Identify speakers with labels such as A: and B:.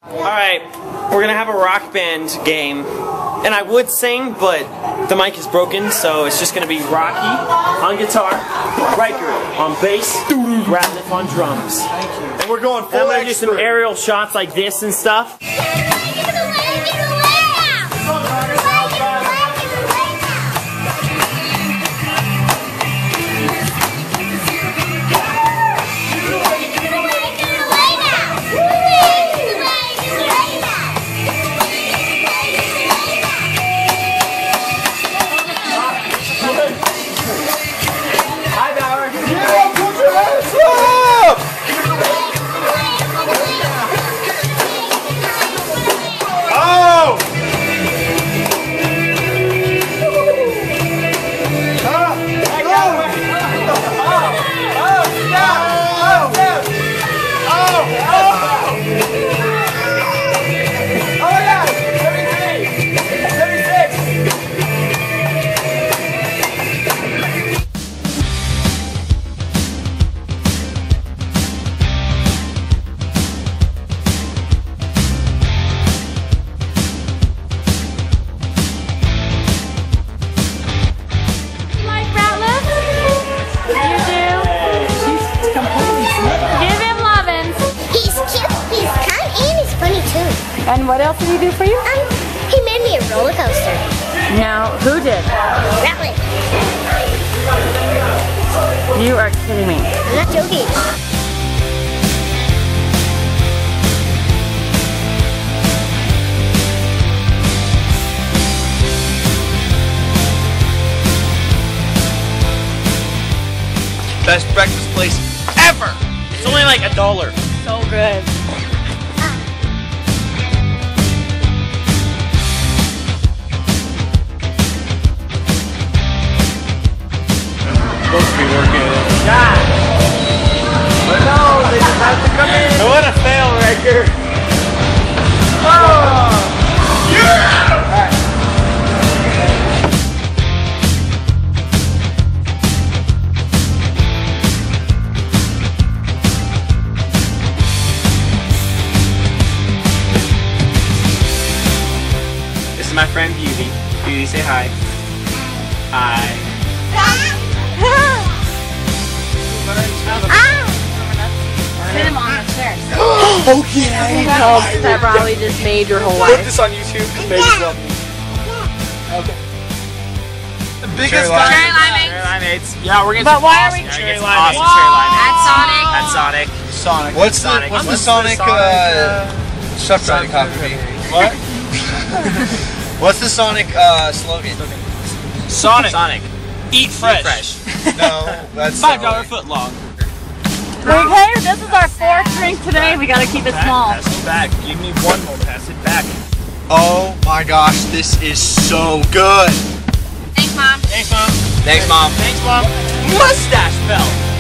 A: Alright, we're gonna have a rock band game. And I would sing, but the mic is broken, so it's just gonna be Rocky on guitar, Riker on bass, Ratliff on drums.
B: And we're going full
A: and I'm gonna do some aerial shots like this and stuff.
C: And what else did he do for you?
D: He made me a roller coaster.
C: No, who did?
D: Ratliff.
C: You are kidding me.
D: I'm not joking.
B: Best breakfast place ever!
A: It's only like $1.
C: So good.
B: Supposed to be working it.
A: God! But no, they just have to come in.
B: I want to fail right here.
A: Oh!
B: Yeah!
A: Alright. This is my friend Beauty. Beauty, say hi. Hi.
C: Hit him on the stairs.
B: Okay.
C: That probably just made your whole
B: Put
C: life.
B: this on YouTube. Maybe so. Okay. The biggest
C: Cherry limeade.
A: Cherry limeades. Yeah, we're gonna.
C: But why are we
A: cherry
C: cherry
A: limeades?
C: limeades?
A: Cherry limeades.
C: That's Sonic.
A: That's Sonic.
B: Sonic. What's the Sonic chef trying to copy me? What? What's the Sonic slogan?
A: Sonic.
E: Eat fresh.
B: No, that's
E: $5 foot long.
C: Okay, this is our 4th drink today. We gotta keep it small.
E: Pass it back. Give me one more. Pass it back.
B: Oh my gosh, this is so good.
C: Thanks, Mom.
E: Thanks, Mom.
B: Thanks, Mom.
E: Thanks, Mom. Mustache belt.